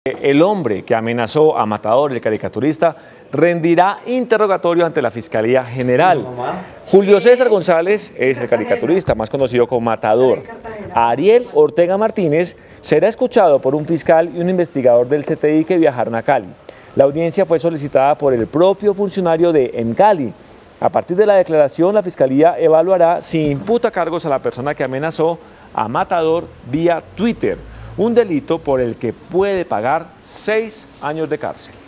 El hombre que amenazó a Matador, el caricaturista, rendirá interrogatorio ante la Fiscalía General. Julio César González es el caricaturista, más conocido como Matador. Ariel Ortega Martínez será escuchado por un fiscal y un investigador del CTI que viajaron a Cali. La audiencia fue solicitada por el propio funcionario de Cali. A partir de la declaración, la Fiscalía evaluará si imputa cargos a la persona que amenazó a Matador vía Twitter, un delito por el que puede pagar 6 años de cárcel.